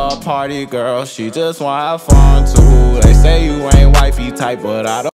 a party girl, she just wanna have fun too. They say you ain't wifey type, but I don't